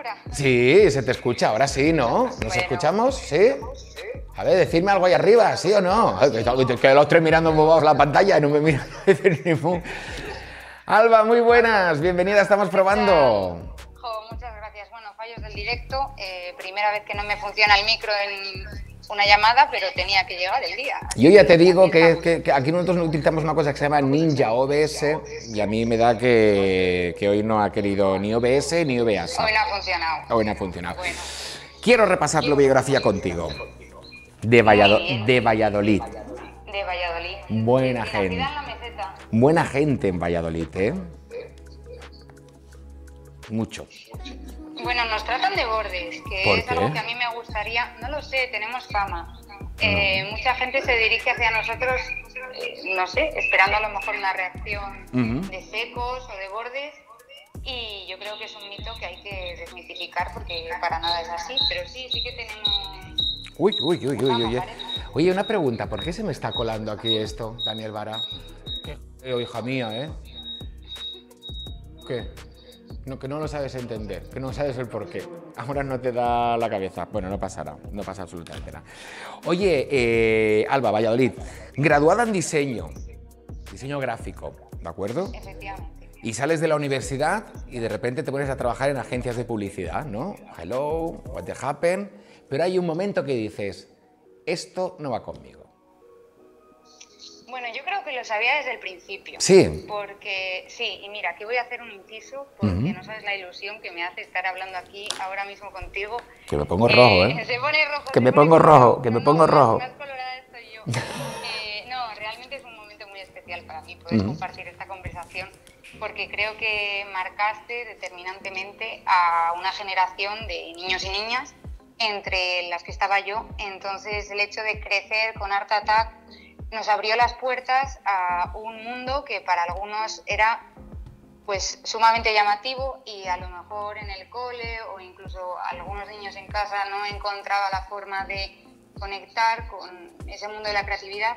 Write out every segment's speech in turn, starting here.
ahora? Sí, se te escucha, ahora sí, ¿no? ¿Nos Bueno. escuchamos? ¿Sí? A ver, decidme algo ahí arriba, ¿sí o no? Que los tres mirando bobados la pantalla y no me miran a decir ni fu. Alba, muy buenas, bienvenida, estamos probando. Muchas gracias. Bueno, fallos del directo. Primera vez que no me funciona el micro en una llamada, pero tenía que llegar el día. Yo ya te digo que aquí nosotros utilizamos una cosa que se llama Ninja OBS y a mí me da que hoy no ha querido ni OBS ni OBS. Hoy no ha funcionado. Hoy no ha funcionado. Bueno. Quiero repasar la biografía contigo. De Valladolid. De Valladolid. Buena De gente. nacida en la meseta. Buena gente en Valladolid, ¿eh? Mucho. Bueno, nos tratan de bordes, que ¿Por es qué? algo que a mí me gustaría, no lo sé, tenemos fama. Mucha gente se dirige hacia nosotros, no sé, esperando a lo mejor una reacción de secos o de bordes, y yo creo que es un mito que hay que desmitificar porque para nada es así, pero sí que tenemos... Uy. Oye, una pregunta, ¿por qué se me está colando aquí esto, Daniel Vara? ¿Qué? Hija mía, ¿eh? ¿Qué? No, que no lo sabes entender, que no sabes el porqué. Ahora no te da la cabeza. Bueno, no pasará, no pasa absolutamente nada. Oye, Alba, Valladolid, graduada en diseño gráfico, ¿de acuerdo? Efectivamente. Y sales de la universidad y de repente te pones a trabajar en agencias de publicidad, ¿no? Hello, what the happen. Pero hay un momento que dices, esto no va conmigo. Bueno, yo creo que lo sabía desde el principio. Sí. Porque, sí, y mira, aquí voy a hacer un inciso porque no sabes la ilusión que me hace estar hablando aquí ahora mismo contigo. Que me pongo rojo, ¿eh? Se pone rojo. Que se me pone pongo colorado. rojo, que me pongo rojo. Más colorada estoy yo. No, realmente es un momento muy especial para mí poder compartir esta conversación porque creo que marcaste determinantemente a una generación de niños y niñas entre las que estaba yo. Entonces, el hecho de crecer con Art Attack nos abrió las puertas a un mundo que para algunos era pues sumamente llamativo y a lo mejor en el cole o incluso algunos niños en casa no encontraba la forma de conectar con ese mundo de la creatividad.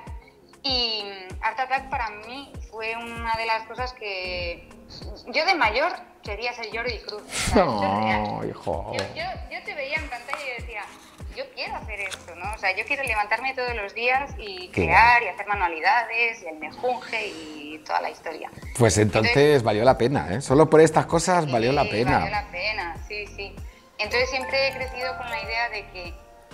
Y Art Attack para mí fue una de las cosas que yo de mayor quería ser Jordi Cruz. O sea, esto es real. Hijo. Yo te veía en pantalla y decía, yo quiero hacer esto, ¿no? O sea, yo quiero levantarme todos los días y crear y hacer manualidades y el mejunje y toda la historia. Pues entonces valió la pena, ¿eh? Solo por estas cosas Sí, valió la pena. Valió la pena, sí. Entonces siempre he crecido con la idea de que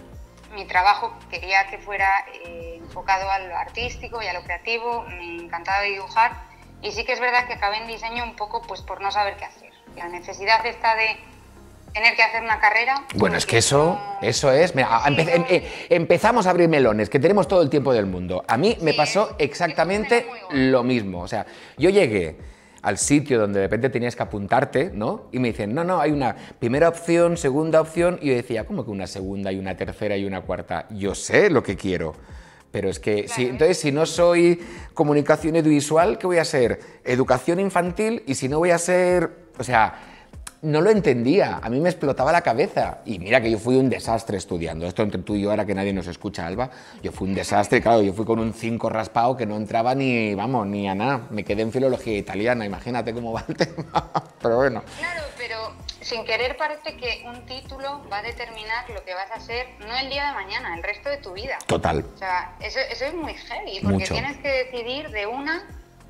mi trabajo quería que fuera enfocado a lo artístico y a lo creativo, me encantaba dibujar y sí que es verdad que acabé en diseño un poco pues por no saber qué hacer. La necesidad esta de tener que hacer una carrera... Bueno, es que eso es... Mira, empezamos a abrir melones, que tenemos todo el tiempo del mundo. A mí me pasó exactamente lo mismo. O sea, yo llegué al sitio donde de repente tenías que apuntarte, ¿no? Y me dicen, no, hay una primera opción, segunda opción, y yo decía, ¿cómo que una segunda y una tercera y una cuarta? Yo sé lo que quiero, pero es que, Claro. entonces, si no soy comunicación audiovisual, ¿qué voy a ser? Educación infantil, y si no voy a ser, o sea... No lo entendía, a mí me explotaba la cabeza. Y mira que yo fui un desastre estudiando. Esto entre tú y yo, ahora que nadie nos escucha, Alba, yo fui un desastre, claro, yo fui con un 5 raspado que no entraba ni, vamos, ni a nada. Me quedé en filología italiana, imagínate cómo va el tema. Pero bueno. Claro, pero sin querer parece que un título va a determinar lo que vas a hacer, no el día de mañana, el resto de tu vida. Total. O sea, eso es muy heavy, porque Mucho. tienes que decidir de una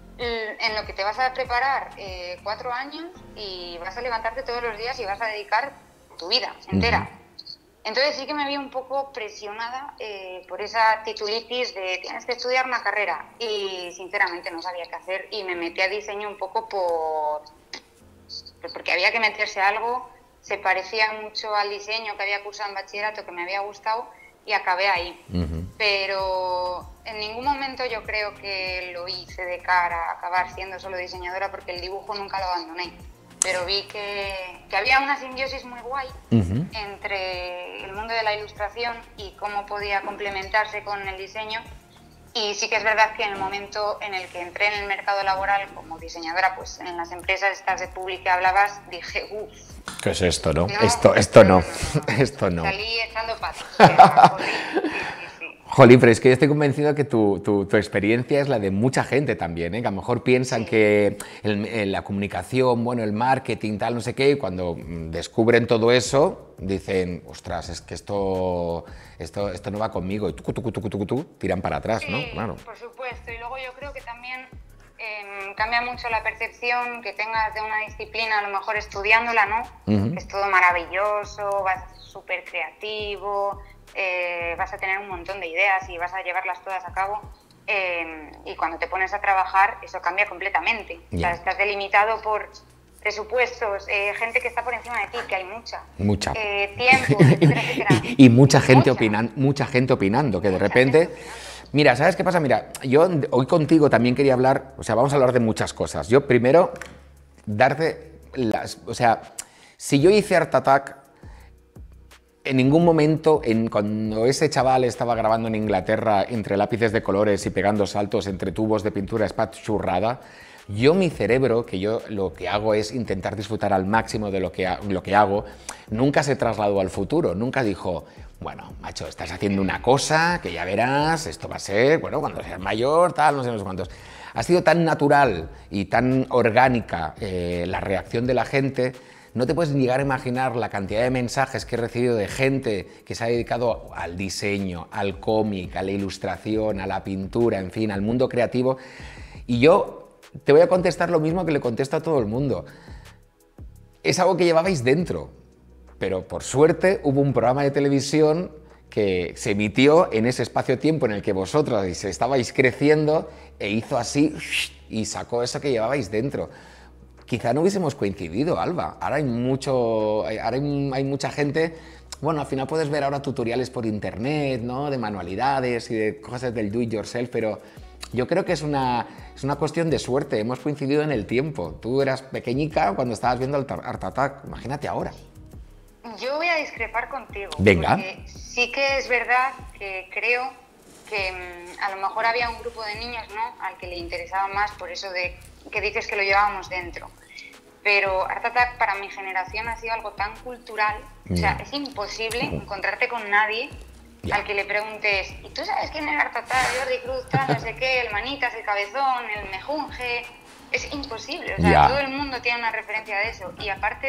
en lo que te vas a preparar 4 años y vas a levantarte todos los días y vas a dedicar tu vida entera. Entonces sí que me vi un poco presionada por esa titulitis de tienes que estudiar una carrera y sinceramente no sabía qué hacer y me metí a diseño un poco porque había que meterse a algo, se parecía mucho al diseño que había cursado en bachillerato que me había gustado y acabé ahí. Pero en ningún momento yo creo que lo hice de cara a acabar siendo solo diseñadora porque el dibujo nunca lo abandoné. Pero vi que había una simbiosis muy guay entre el mundo de la ilustración y cómo podía complementarse con el diseño. Y sí que es verdad que en el momento en el que entré en el mercado laboral como diseñadora, pues en las empresas estas de public que hablabas, dije, uff. ¿Qué es esto, no? No, esto no. Esto no. Salí echando patas. Sí. Jolín, pero es que yo estoy convencido que tu experiencia es la de mucha gente también, ¿eh? Que a lo mejor piensan que la comunicación, bueno, el marketing, tal, no sé qué, y cuando descubren todo eso, dicen, ostras, es que esto no va conmigo, y tú, tiran para atrás, ¿no? Claro. Por supuesto, y luego yo creo que también cambia mucho la percepción que tengas de una disciplina, a lo mejor estudiándola, ¿no? Que es todo maravilloso, vas a ser súper creativo, vas a tener un montón de ideas y vas a llevarlas todas a cabo, y cuando te pones a trabajar eso cambia completamente. O sea, estás delimitado por presupuestos, gente que está por encima de ti, que hay mucha. Tiempo, etcétera, etcétera. Y mucha gente opinando, que de repente... Mira, ¿sabes qué pasa? Mira, yo hoy contigo también quería hablar, o sea, vamos a hablar de muchas cosas. Yo primero, darte las... O sea, si yo hice Art Attack, en ningún momento, cuando ese chaval estaba grabando en Inglaterra entre lápices de colores y pegando saltos entre tubos de pintura espachurrada, yo, mi cerebro, que yo lo que hago es intentar disfrutar al máximo de lo que hago, nunca se trasladó al futuro, nunca dijo, bueno, macho, estás haciendo una cosa que ya verás, esto va a ser, bueno, cuando seas mayor, tal, no sé cuántos. Ha sido tan natural y tan orgánica la reacción de la gente. No te puedes llegar a imaginar la cantidad de mensajes que he recibido de gente que se ha dedicado al diseño, al cómic, a la ilustración, a la pintura, en fin, al mundo creativo. Y yo te voy a contestar lo mismo que le contesto a todo el mundo. Es algo que llevabais dentro, pero por suerte hubo un programa de televisión que se emitió en ese espacio-tiempo en el que vosotros estabais creciendo e hizo así y sacó eso que llevabais dentro. Quizá no hubiésemos coincidido, Alba. Ahora hay mucha gente... Bueno, al final puedes ver ahora tutoriales por internet, ¿no? De manualidades y de cosas del do it yourself, pero yo creo que es una cuestión de suerte. Hemos coincidido en el tiempo. Tú eras pequeñica cuando estabas viendo el Art Attack. Imagínate ahora. Yo voy a discrepar contigo. Venga. Porque sí que es verdad que creo que a lo mejor había un grupo de niños, ¿no?, al que le interesaba más por eso de que dices que lo llevábamos dentro. Pero Art Attack para mi generación ha sido algo tan cultural, o sea, es imposible encontrarte con nadie al que le preguntes, ¿y tú sabes quién es Art Attack? Jordi Cruz, tal, no sé qué, el Manitas, el Cabezón, el Mejunje. Es imposible, o sea, todo el mundo tiene una referencia de eso. Y aparte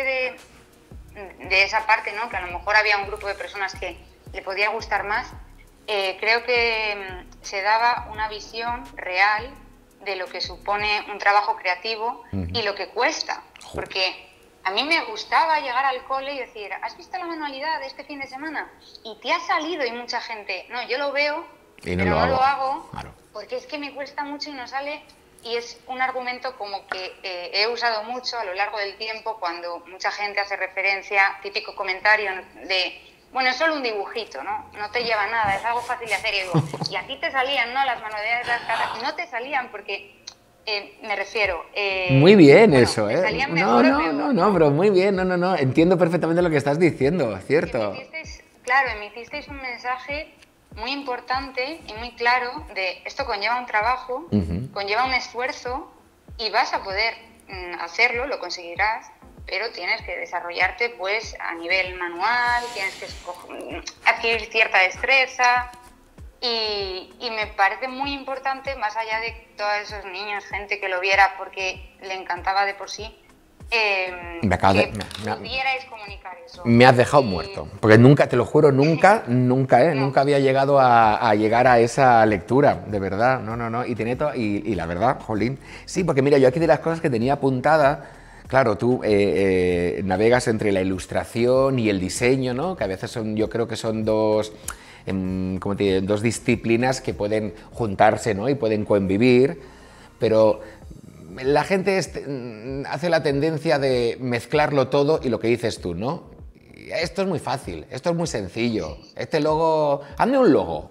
de esa parte, ¿no?, que a lo mejor había un grupo de personas que le podía gustar más, creo que se daba una visión real de lo que supone un trabajo creativo y lo que cuesta. Porque a mí me gustaba llegar al cole y decir, ¿has visto la manualidad de este fin de semana? Y te ha salido, y mucha gente, no, yo lo veo, pero no lo hago, claro, porque es que me cuesta mucho y no sale. Y es un argumento como que he usado mucho a lo largo del tiempo cuando mucha gente hace referencia, típico comentario de, bueno, es solo un dibujito, ¿no? No te lleva nada, es algo fácil de hacer. Y digo, y a ti te salían, ¿no?, las manualidades de las caras. No te salían porque, me refiero... muy bien, bueno, eso, ¿eh? Salían mejor o peor, no, pero muy bien, no. Entiendo perfectamente lo que estás diciendo, ¿cierto? Emitisteis un mensaje muy importante y muy claro de esto conlleva un trabajo, conlleva un esfuerzo y vas a poder hacerlo, lo conseguirás, pero tienes que desarrollarte pues a nivel manual, tienes que adquirir cierta destreza y me parece muy importante, más allá de todos esos niños, gente que lo viera porque le encantaba de por sí, pudierais comunicar eso. Me has dejado muerto, porque nunca, te lo juro, nunca había llegado a llegar a esa lectura, de verdad, no, y tiene todo, y la verdad, jolín, sí, porque mira, yo aquí de las cosas que tenía apuntada, claro, tú navegas entre la ilustración y el diseño, ¿no?, que a veces yo creo que son dos disciplinas que pueden juntarse, ¿no?, y pueden convivir, pero la gente hace la tendencia de mezclarlo todo y lo que dices tú, ¿no? Esto es muy fácil, esto es muy sencillo. Este logo, hazme un logo.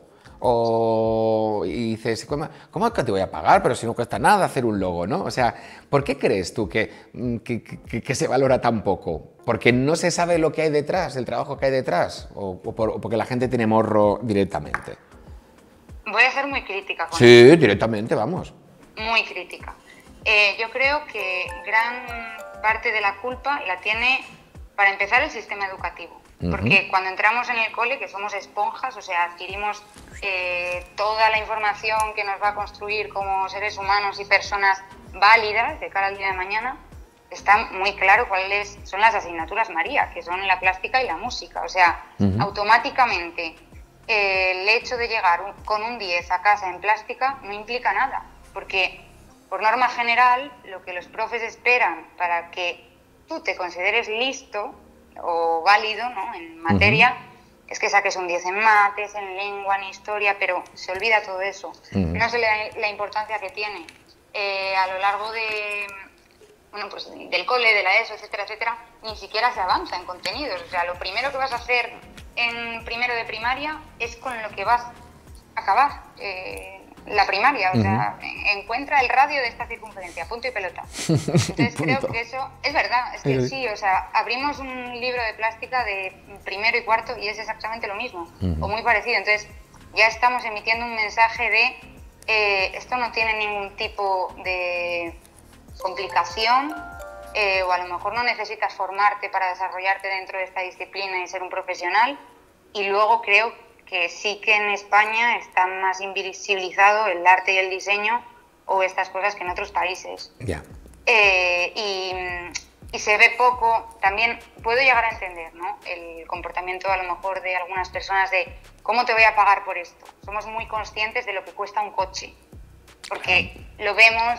Y dices, ¿cómo es que te voy a pagar? Pero si no cuesta nada hacer un logo, ¿no? O sea, ¿por qué crees tú que se valora tan poco? ¿Porque no se sabe lo que hay detrás, el trabajo que hay detrás? ¿O porque la gente tiene morro directamente? Voy a ser muy crítica con sí, esto. Directamente, vamos. Muy crítica. Yo creo que gran parte de la culpa la tiene para empezar, el sistema educativo. Porque cuando entramos en el cole, que somos esponjas, o sea, adquirimos toda la información que nos va a construir como seres humanos y personas válidas de cara al día de mañana, está muy claro cuáles son las asignaturas María, que son la plástica y la música. O sea, automáticamente el hecho de llegar con un 10 a casa en plástica no implica nada, porque por norma general lo que los profes esperan para que tú te consideres listo o válido, ¿no?, en materia, es que saques un 10 en mates, en lengua, en historia, pero se olvida todo eso. No sé la importancia que tiene a lo largo de, bueno, pues, del cole, de la ESO, etcétera, etcétera. Ni siquiera se avanza en contenidos. O sea, lo primero que vas a hacer en primero de primaria es con lo que vas a acabar la primaria. O sea, encuentra el radio de esta circunferencia, punto y pelota. Entonces creo que eso es verdad, es que sí, o sea, abrimos un libro de plástica de primero y cuarto y es exactamente lo mismo, o muy parecido. Entonces ya estamos emitiendo un mensaje de esto no tiene ningún tipo de complicación, o a lo mejor no necesitas formarte para desarrollarte dentro de esta disciplina y ser un profesional. Y luego creo que sí que en España está más invisibilizado el arte y el diseño o estas cosas que en otros países. Ya. Y se ve poco. También puedo llegar a entender, ¿no?, el comportamiento a lo mejor de algunas personas de ¿cómo te voy a pagar por esto? Somos muy conscientes de lo que cuesta un coche, porque lo vemos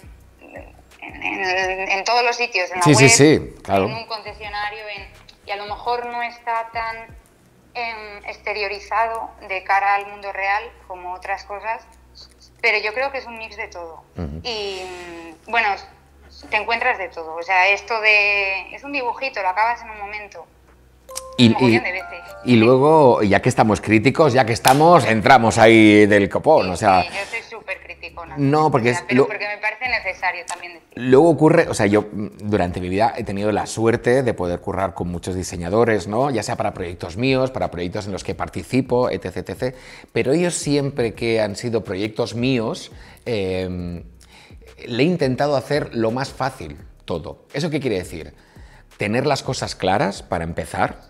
en todos los sitios, en la web, claro, en un concesionario, y a lo mejor no está tan exteriorizado de cara al mundo real como otras cosas, pero yo creo que es un mix de todo. Y bueno, te encuentras de todo. O sea, esto de es un dibujito, lo acabas en un momento. Y luego, ya que estamos críticos, ya que estamos, entramos ahí del copón, o sea... Sí, yo soy súper criticona. No, porque o sea, pero porque me parece necesario también decir. Luego ocurre, o sea, yo durante mi vida he tenido la suerte de poder currar con muchos diseñadores, ¿no? Ya sea para proyectos míos, para proyectos en los que participo, etc, etc. Pero ellos siempre que han sido proyectos míos, le he intentado hacer lo más fácil todo. ¿Eso qué quiere decir? Tener las cosas claras, para empezar,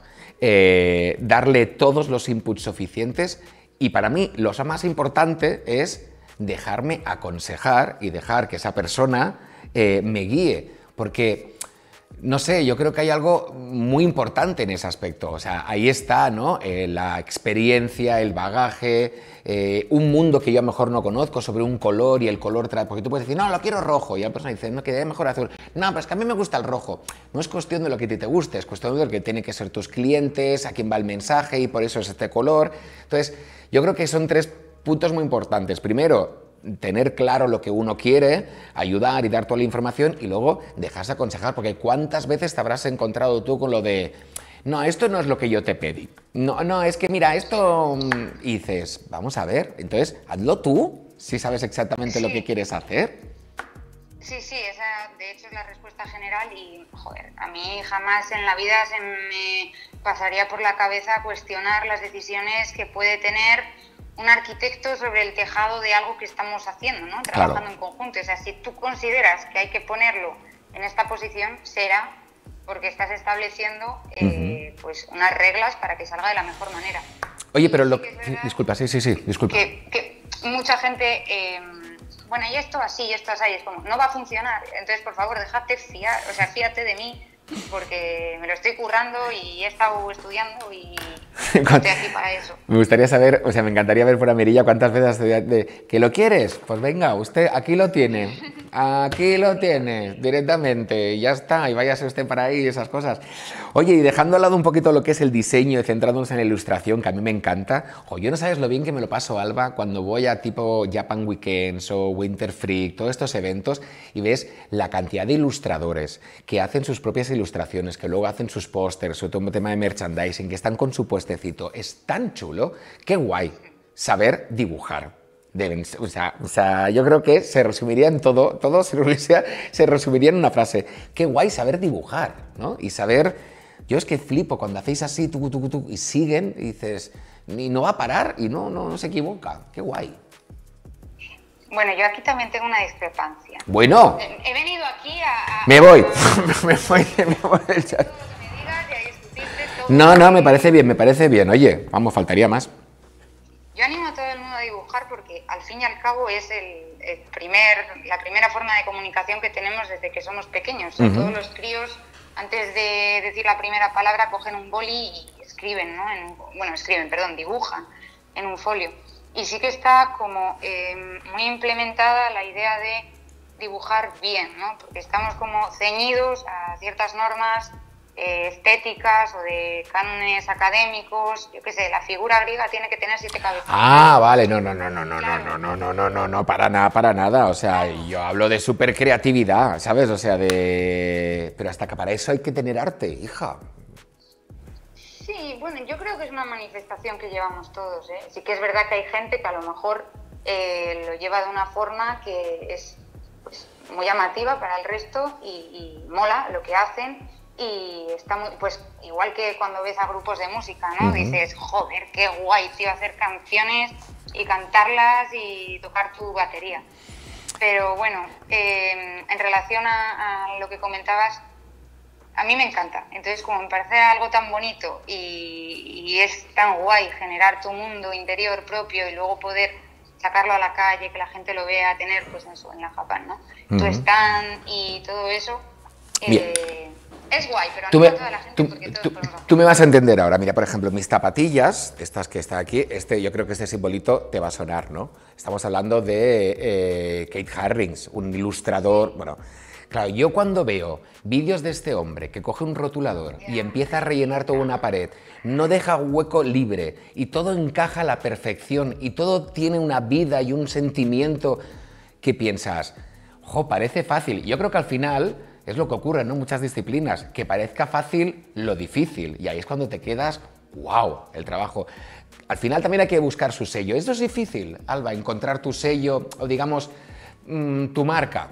darle todos los inputs suficientes y para mí lo más importante es dejarme aconsejar y dejar que esa persona me guíe, porque, no sé, yo creo que hay algo muy importante en ese aspecto. O sea, ahí está, ¿no?, la experiencia, el bagaje, un mundo que yo a lo mejor no conozco sobre un color y el color trae... Porque tú puedes decir, no, lo quiero rojo, y la persona dice, no, quedaría mejor azul. No, pero es que a mí me gusta el rojo. No es cuestión de lo que a ti te guste, es cuestión de lo que tienen que ser tus clientes, a quién va el mensaje y por eso es este color. Entonces, yo creo que son 3 puntos muy importantes. Primero, tener claro lo que uno quiere, ayudar y dar toda la información, y luego dejarse aconsejar, porque ¿cuántas veces te habrás encontrado tú con lo de no, esto no es lo que yo te pedí, no, es que mira, esto, y dices, vamos a ver, entonces hazlo tú, si sabes exactamente lo que quieres hacer? Sí, esa de hecho es la respuesta general y, joder, a mí jamás en la vida se me pasaría por la cabeza cuestionar las decisiones que puede tener un arquitecto sobre el tejado de algo que estamos haciendo, ¿no?, trabajando en conjunto. O sea, si tú consideras que hay que ponerlo en esta posición, será porque estás estableciendo pues unas reglas para que salga de la mejor manera. Oye, pero disculpa, sí, disculpa. Que mucha gente, bueno, y esto así, y esto así, es como, no va a funcionar. Entonces, por favor, déjate fiar, o sea, fíate de mí, porque me lo estoy currando y he estado estudiando y estoy aquí para eso. Me gustaría saber, o sea, me encantaría ver fuera Mirilla cuántas veces has estudiado ¿que lo quieres? Pues venga, usted aquí lo tiene, directamente, y ya está, y váyase usted para ahí, esas cosas. Oye, y dejando al lado un poquito lo que es el diseño y centrándonos en la ilustración, que a mí me encanta, yo no sabes lo bien que me lo paso, Alba, cuando voy a tipo Japan Weekends o Winter Freak, todos estos eventos, y ves la cantidad de ilustradores que hacen sus propias ilustraciones, que luego hacen sus pósters, sobre todo un tema de merchandising, que están con su puestecito. Es tan chulo, qué guay saber dibujar. O sea, yo creo que se resumiría en todo se resumiría en una frase. Qué guay saber dibujar, ¿no? Y saber, yo es que flipo cuando hacéis así, y siguen, y dices, y no va a parar, y no se equivoca. Qué guay. Bueno, yo aquí también tengo una discrepancia. Bueno. He venido aquí a... Me voy del chat. Todo lo que me digas No, no, me parece bien, me parece bien. Oye, vamos, faltaría más. Yo animo a todo el mundo a dibujar porque al fin y al cabo es la primera forma de comunicación que tenemos desde que somos pequeños. Todos los críos, antes de decir la primera palabra, cogen un boli y escriben, ¿no? Dibujan en un folio. Y sí que está como muy implementada la idea de dibujar bien, ¿no? Porque estamos como ceñidos a ciertas normas estéticas o de cánones académicos. Yo qué sé, la figura griega tiene que tener 7 cabezas. Ah, vale, no, para nada, para nada. O sea, yo hablo de súper creatividad, ¿sabes? O sea, pero hasta que para eso hay que tener arte, hija. Sí, bueno, yo creo que es una manifestación que llevamos todos, ¿eh? Sí que es verdad que hay gente que a lo mejor lo lleva de una forma que es pues, muy llamativa para el resto y mola lo que hacen y está muy, pues igual que cuando ves a grupos de música, ¿no? Dices, joder, qué guay, tío, hacer canciones y cantarlas y tocar tu batería. Pero bueno, en relación a lo que comentabas, a mí me encanta. Entonces, como me parece algo tan bonito y es tan guay generar tu mundo interior propio y luego poder sacarlo a la calle, que la gente lo vea, tener pues en la Japan, ¿no? Tu stand y todo eso, es guay, pero no a toda la gente porque todos podemos hacer. Tú me vas a entender ahora. Mira, por ejemplo, mis zapatillas, estas que están aquí, yo creo que este simbolito te va a sonar, ¿no? Estamos hablando de Keith Haring, un ilustrador, bueno... Claro, yo cuando veo vídeos de este hombre que coge un rotulador y empieza a rellenar toda una pared, no deja hueco libre y todo encaja a la perfección y todo tiene una vida y un sentimiento que piensas, jo, parece fácil. Yo creo que al final es lo que ocurre en muchas disciplinas, que parezca fácil lo difícil y ahí es cuando te quedas, wow, el trabajo. Al final también hay que buscar su sello. ¿Esto es difícil, Alba, encontrar tu sello o digamos tu marca?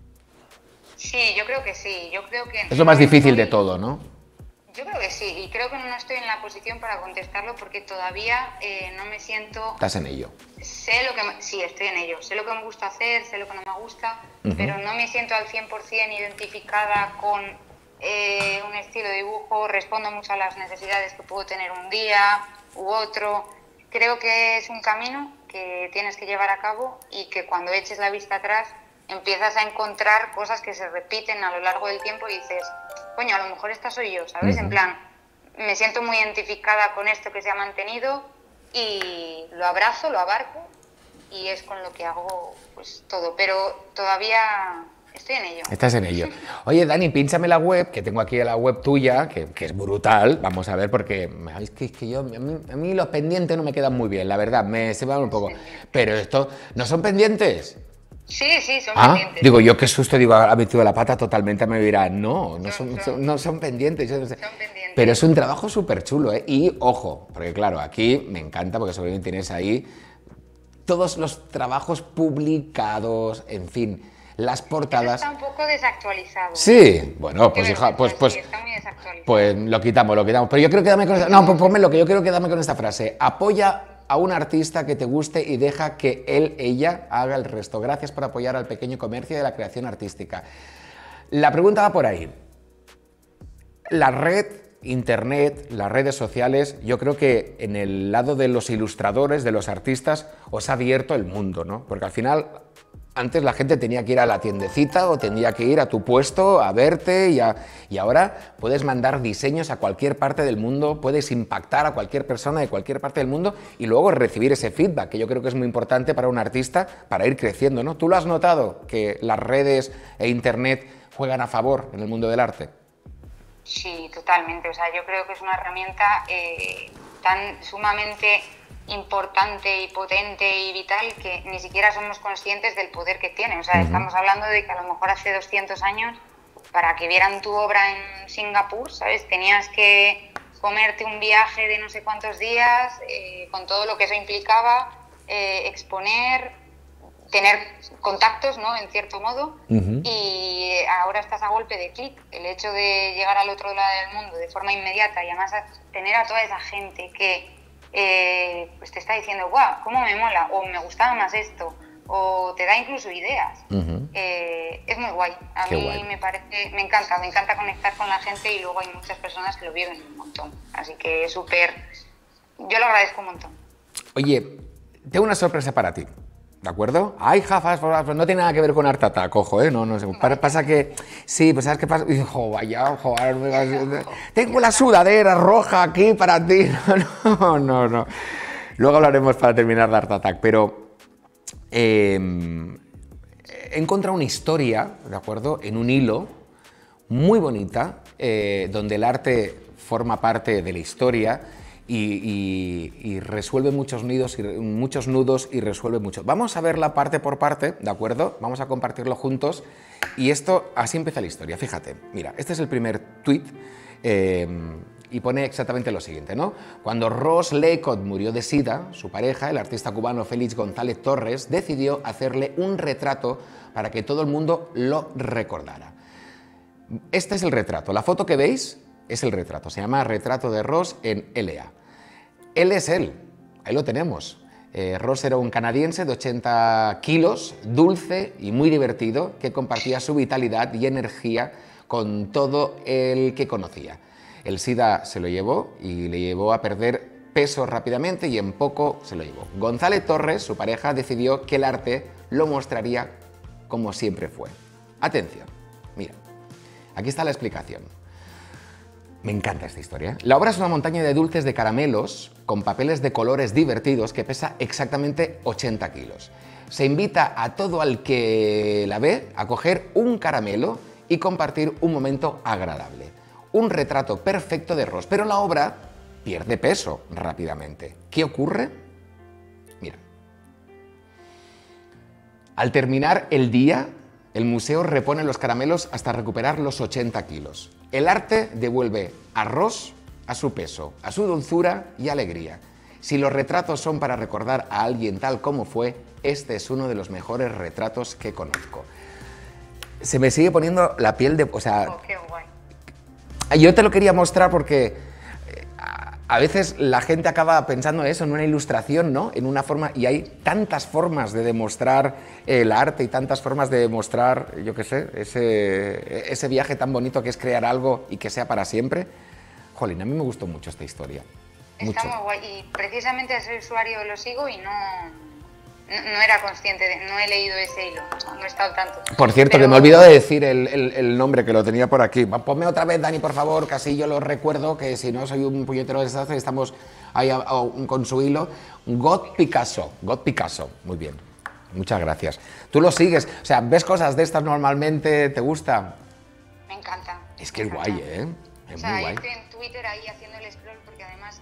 Sí, yo creo que sí. Yo creo que es lo más difícil de todo, ¿no? Yo creo que sí, y creo que no estoy en la posición para contestarlo porque todavía no me siento... ¿Estás en ello? Sí, estoy en ello. Sé lo que me gusta hacer, sé lo que no me gusta, pero no me siento al 100% identificada con un estilo de dibujo. Respondo mucho a las necesidades que puedo tener un día u otro. Creo que es un camino que tienes que llevar a cabo y que cuando eches la vista atrás empiezas a encontrar cosas que se repiten a lo largo del tiempo y dices, coño, a lo mejor esta soy yo, ¿sabes? En plan, me siento muy identificada con esto que se ha mantenido y lo abrazo, lo abarco y es con lo que hago pues todo, pero todavía estoy en ello. Estás en ello. Oye, Dani, pínchame la web, que tengo aquí la web tuya, que es brutal, vamos a ver, porque es que a mí los pendientes no me quedan muy bien, la verdad, se me van un poco, pero esto, ¿no son pendientes? Sí, son pendientes. Digo, yo qué susto, digo, ha metido la pata totalmente, me dirá, no son pendientes. Son pendientes. Pero es un trabajo súper chulo, ¿eh? Y ojo, porque claro, aquí me encanta porque seguramente tienes ahí todos los trabajos publicados, en fin, las portadas. Eso está un poco desactualizado. Sí, bueno, pues hija, pues está muy desactualizado. Pues lo quitamos. Pero yo creo que dame con esta... No, pues ponme lo que yo creo que dame con esta frase. Apoya a un artista que te guste y deja que ella haga el resto. Gracias por apoyar al pequeño comercio de la creación artística. La pregunta va por ahí. La red, internet, las redes sociales, yo creo que en el lado de los ilustradores, de los artistas, os ha abierto el mundo, ¿no? Porque al final, antes la gente tenía que ir a la tiendecita o tenía que ir a tu puesto a verte y ahora puedes mandar diseños a cualquier parte del mundo, puedes impactar a cualquier persona de cualquier parte del mundo y luego recibir ese feedback, que yo creo que es muy importante para un artista para ir creciendo, ¿no? ¿Tú lo has notado, que las redes e internet juegan a favor en el mundo del arte? Sí, totalmente. O sea, yo creo que es una herramienta tan sumamente importante y potente y vital que ni siquiera somos conscientes del poder que tiene. O sea, estamos hablando de que a lo mejor hace 200 años, para que vieran tu obra en Singapur, ¿sabes? Tenías que comerte un viaje de no sé cuántos días, con todo lo que eso implicaba, exponer, tener contactos, ¿no? En cierto modo, y ahora estás a golpe de clic. El hecho de llegar al otro lado del mundo de forma inmediata y además tener a toda esa gente que pues te está diciendo, guau, cómo me mola, o me gustaba más esto, o te da incluso ideas. Es muy guay. A mí guay. me encanta conectar con la gente y luego hay muchas personas que lo viven un montón. Así que súper, yo lo agradezco un montón. Oye, tengo una sorpresa para ti. ¿De acuerdo? Ay, jafas, no tiene nada que ver con Art Attack, ojo, ¿eh? No sé. Pasa que... Sí, pues ¿sabes qué pasa? Hijo, vaya, joder, tengo la sudadera roja aquí para ti. No. Luego hablaremos para terminar de Art Attack, pero... he encontrado una historia, ¿de acuerdo? En un hilo muy bonita, donde el arte forma parte de la historia y resuelve muchos nudos y resuelve mucho. Vamos a verla parte por parte, ¿de acuerdo? Vamos a compartirlo juntos y esto, así empieza la historia. Fíjate, mira, este es el primer tuit y pone exactamente lo siguiente, ¿no? Cuando Ross Laycott murió de SIDA, su pareja, el artista cubano Félix González Torres, decidió hacerle un retrato para que todo el mundo lo recordara. Este es el retrato. La foto que veis es el retrato. Se llama Retrato de Ross en L.A. Él es él. Ahí lo tenemos. Ross era un canadiense de 80 kilos, dulce y muy divertido, que compartía su vitalidad y energía con todo el que conocía. El SIDA se lo llevó y le llevó a perder peso rápidamente y en poco se lo llevó. González Torres, su pareja, decidió que el arte lo mostraría como siempre fue. Atención, mira, aquí está la explicación. Me encanta esta historia. La obra es una montaña de dulces de caramelos con papeles de colores divertidos que pesa exactamente 80 kilos. Se invita a todo al que la ve a coger un caramelo y compartir un momento agradable. Un retrato perfecto de Ross, pero la obra pierde peso rápidamente. ¿Qué ocurre? Mira. Al terminar el día, el museo repone los caramelos hasta recuperar los 80 kilos. El arte devuelve a Ross a su peso, a su dulzura y alegría. Si los retratos son para recordar a alguien tal como fue, este es uno de los mejores retratos que conozco. Se me sigue poniendo la piel de... O sea, Oh, qué guay. yo te lo quería mostrar porque a veces la gente acaba pensando eso en una ilustración, ¿no? En una forma, y hay tantas formas de demostrar el arte y tantas formas de demostrar, yo qué sé, ese viaje tan bonito que es crear algo y que sea para siempre. Jolín, a mí me gustó mucho esta historia. Está Mucho. muy guay y precisamente a ese usuario lo sigo y no era consciente, no he leído ese hilo, no he estado tanto. Por cierto, Pero... que me he olvidado de decir el nombre, que lo tenía por aquí. Ponme otra vez, Dani, por favor, que así yo lo recuerdo, que si no soy un puñetero desastre, estamos ahí con su hilo. God Picasso, muy bien, muchas gracias. Tú lo sigues, o sea, ¿ves cosas de estas normalmente? ¿Te gusta? Me encanta. Es que es guay, ¿eh? Es muy Yo guay. estoy en Twitter ahí haciendo el scroll porque además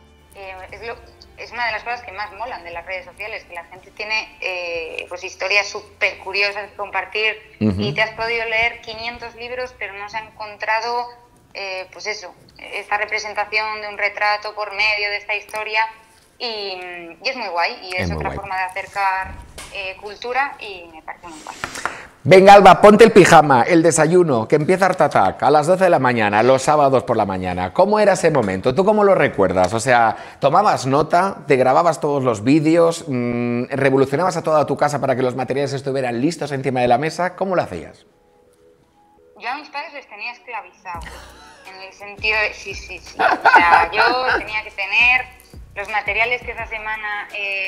es una de las cosas que más molan de las redes sociales, que la gente tiene pues historias súper curiosas que compartir y te has podido leer 500 libros pero no se ha encontrado pues eso, esta representación de un retrato por medio de esta historia y es muy guay y es otra forma de acercar cultura y me parece muy guay. Venga, Alba, ponte el pijama, el desayuno, que empieza Art Attack a las 12 de la mañana, los sábados por la mañana. ¿Cómo era ese momento? ¿Tú cómo lo recuerdas? O sea, ¿tomabas nota? ¿Te grababas todos los vídeos? ¿Revolucionabas a toda tu casa para que los materiales estuvieran listos encima de la mesa? ¿Cómo lo hacías? Yo a mis padres les tenía esclavizados, en el sentido de... Sí. O sea, yo tenía que tener los materiales que esa semana...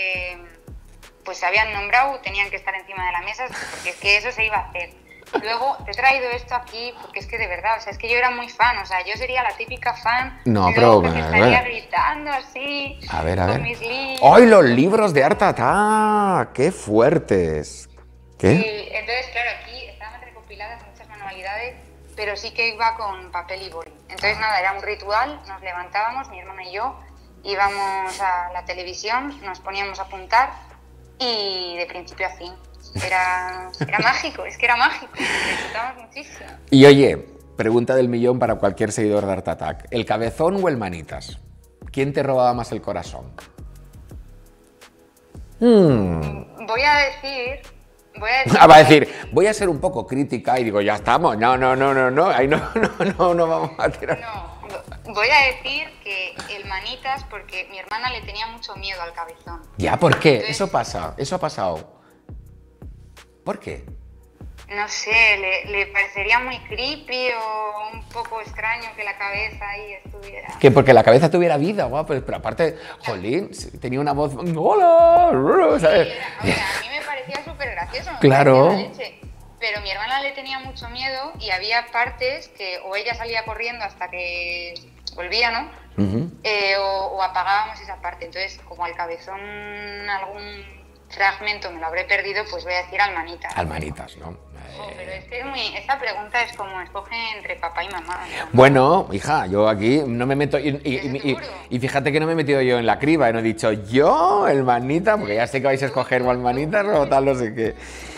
pues se habían nombrado, tenían que estar encima de la mesa, porque es que eso se iba a hacer. Luego te he traído esto aquí, porque es que de verdad, o sea, es que yo era muy fan, o sea, yo sería la típica fan, no, pero que estaría gritando así, a ver. con mis libros. ¡Ay, los libros de Art Attack! ¡Qué fuertes! ¿Qué? Y entonces, claro, aquí estaban recopiladas muchas manualidades, pero sí que iba con papel y boli. Entonces, nada, era un ritual, nos levantábamos, mi hermana y yo, íbamos a la televisión, nos poníamos a apuntar, y de principio a fin. Era mágico, es que era mágico, disfrutamos muchísimo. Y oye, pregunta del millón para cualquier seguidor de Art Attack. ¿El cabezón o el manitas? ¿Quién te robaba más el corazón? Voy a decir... Va a decir, voy a ser un poco crítica y digo, ya estamos, no, ahí no vamos a tirar. No, voy a decir que el manitas, porque mi hermana le tenía mucho miedo al cabezón. Ya, ¿por qué? Entonces, eso ha pasado. ¿Por qué? No sé, le parecería muy creepy o un poco extraño que la cabeza ahí estuviera... Que porque la cabeza tuviera vida, guau, pero aparte, jolín, tenía una voz... ¡Hola! ¿Sabes? Sí, o sea, a mí me parecía súper gracioso. Claro. La leche. Pero mi hermana le tenía mucho miedo y había partes que o ella salía corriendo hasta que volvía, ¿no? O apagábamos esa parte. Entonces, como al cabezón algún fragmento me lo habré perdido, pues voy a decir Almanitas. Almanitas, ¿no? Pero es que esta pregunta es como escoge entre papá y mamá, ¿no? Bueno, hija, yo aquí no me meto... Y fíjate que no me he metido yo en la criba, no he dicho yo, Almanita, porque ya sé que vais a escoger o Almanitas o tal, no sé qué.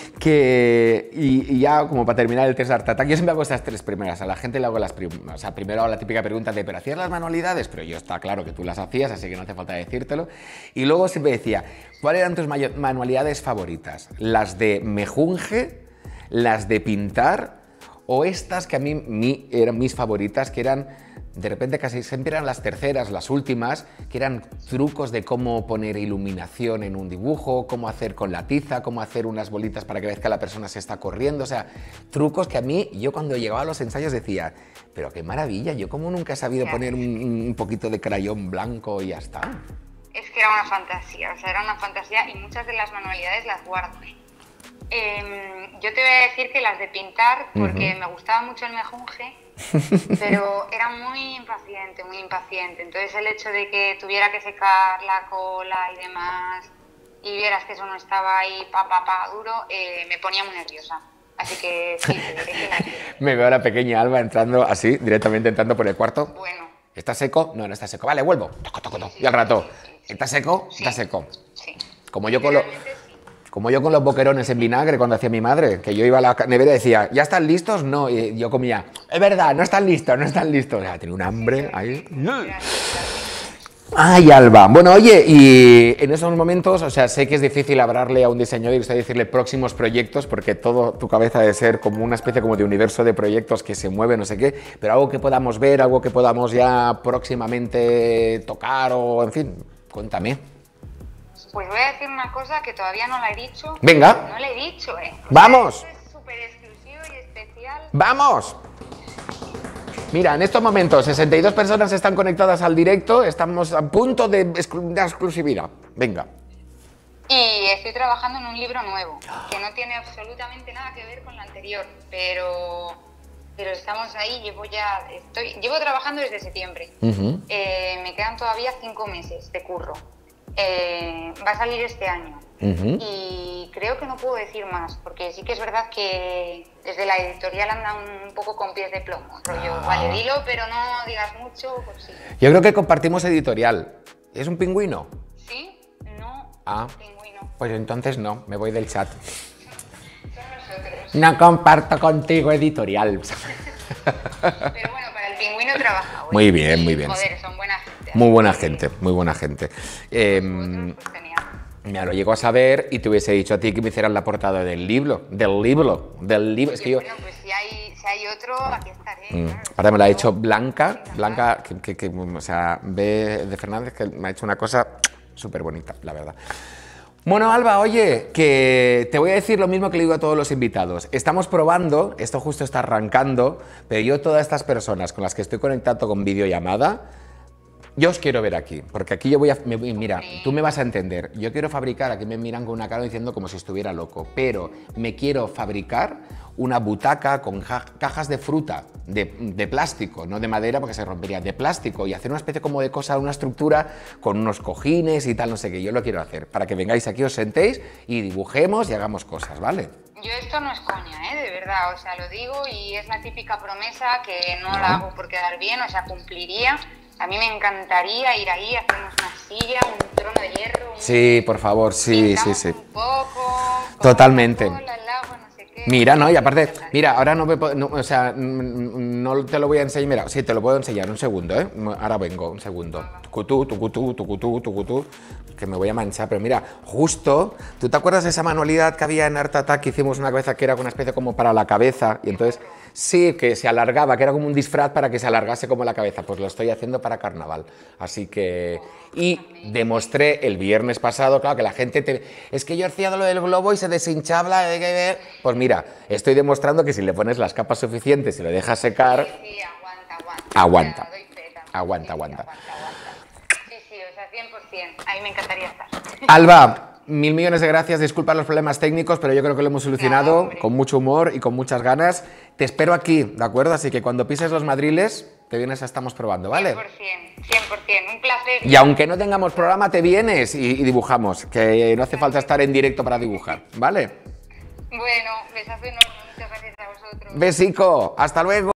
Y ya como para terminar el test de Art Attack, yo siempre hago estas tres primeras, a la gente le hago las primeras, o sea, primero hago la típica pregunta de ¿pero hacías las manualidades? Pero yo está claro que tú las hacías, así que no hace falta decírtelo, y luego siempre decía, ¿cuáles eran tus manualidades favoritas? ¿Las de mejunje, las de pintar o estas que a mí eran mis favoritas, que eran de repente casi siempre eran las terceras, las últimas, que eran trucos de cómo poner iluminación en un dibujo, cómo hacer con la tiza, cómo hacer unas bolitas para que parezca la persona se está corriendo, o sea, trucos que a mí, yo cuando llegaba a los ensayos decía, pero qué maravilla, yo como nunca he sabido poner un poquito de crayón blanco y ya está. Es que era una fantasía, o sea, era una fantasía y muchas de las manualidades las guardo. Yo te voy a decir que las de pintar, porque me gustaba mucho el mejunje, pero era muy impaciente. Entonces el hecho de que tuviera que secar la cola y demás, y vieras que eso no estaba ahí duro, me ponía muy nerviosa. Así que sí, te diré que la quiero. Me veo a la pequeña Alba entrando así, directamente entrando por el cuarto. Bueno. ¿Está seco? No, no está seco. Vale, vuelvo. Y al rato. ¿Está seco? Sí. Está seco. Sí. Como yo con los boquerones en vinagre cuando hacía mi madre, que yo iba a la nevera y decía, ¿ya están listos? No, y yo comía, es verdad, no están listos. O sea, tenía un hambre ahí. Ay, Alba. Bueno, oye, y en esos momentos, o sea, sé que es difícil hablarle a un diseñador y decirle próximos proyectos, porque todo tu cabeza debe ser como una especie como de universo de proyectos que se mueve, no sé qué, pero algo que podamos ver, algo que podamos ya próximamente tocar o, en fin, cuéntame. Pues voy a decir una cosa que todavía no la he dicho. Venga. No la he dicho, ¡Vamos! Esto es súper exclusivo y especial. ¡Vamos! Mira, en estos momentos 62 personas están conectadas al directo, estamos a punto de exclusividad. Venga. Y estoy trabajando en un libro nuevo, que no tiene absolutamente nada que ver con la anterior, pero estamos ahí, llevo trabajando desde septiembre. Me quedan todavía 5 meses de curro. Va a salir este año. Y creo que no puedo decir más, porque sí que es verdad que desde la editorial andan un poco con pies de plomo. Rollo, vale, dilo, pero no digas mucho, pues sí. Yo creo que compartimos editorial. ¿Es un pingüino? ¿Sí? No, pingüino. Pues entonces no, me voy del chat. Son nosotros. No comparto contigo editorial. Pero bueno, para el pingüino he trabajado. Muy bien, muy bien. Joder, son buena gente. Muy buena gente, muy buena gente. Pues genial. Me lo llego a saber y te hubiese dicho a ti que me hicieran la portada del libro. Es que yo... Bueno, pues si hay otro, aquí estaré. Claro. Ahora me lo ha hecho Blanca, que o sea, B de Fernández, que me ha hecho una cosa súper bonita, la verdad. Bueno, Alba, oye, que te voy a decir lo mismo que le digo a todos los invitados. Estamos probando, esto justo está arrancando, pero yo todas estas personas con las que estoy conectado con videollamada, yo os quiero ver aquí, porque aquí yo mira, tú me vas a entender, yo quiero fabricar, aquí me miran con una cara diciendo como si estuviera loco, pero me quiero fabricar una butaca con cajas de fruta, de plástico, no de madera porque se rompería, de plástico, y hacer una especie como de cosa, una estructura con unos cojines y tal, no sé qué, yo lo quiero hacer, para que vengáis aquí, os sentéis y dibujemos y hagamos cosas, ¿vale? Yo esto no es coña, de verdad, o sea, lo digo y es la típica promesa que no la hago por quedar bien, o sea, cumpliría. A mí me encantaría ir ahí, hacemos una silla, un trono de hierro. Sí, por favor, sí. Un poco. Totalmente. El agua, no sé qué. Mira, no, y aparte, mira, ahora o sea, no te lo voy a enseñar, mira, sí, te lo puedo enseñar, un segundo, ¿eh? Ahora vengo, un segundo. Tucutú, que me voy a manchar, pero mira, justo, ¿tú te acuerdas de esa manualidad que había en Art Attack que hicimos una cabeza que era una especie como para la cabeza? Y entonces Sí, que se alargaba, que era como un disfraz para que se alargase como la cabeza. Pues lo estoy haciendo para carnaval. Así que... Y demostré el viernes pasado, claro, que la gente es que yo hacía lo del globo y se deshinchaba. Pues mira, estoy demostrando que si le pones las capas suficientes y lo dejas secar... Sí, aguanta. Aguanta. O sea, doy fe también. Aguanta. Sí, o sea, 100%. A mí me encantaría estar. Alba, 1000 millones de gracias, disculpa los problemas técnicos, pero yo creo que lo hemos solucionado No, con mucho humor y con muchas ganas. Te espero aquí, ¿de acuerdo? Así que cuando pises los Madriles, te vienes a Estamos Probando, ¿vale? 100%, un placer. Y aunque no tengamos programa, te vienes y dibujamos, que no hace falta estar en directo para dibujar, ¿vale? Bueno, besazo enorme, muchas gracias a vosotros. Besico, hasta luego.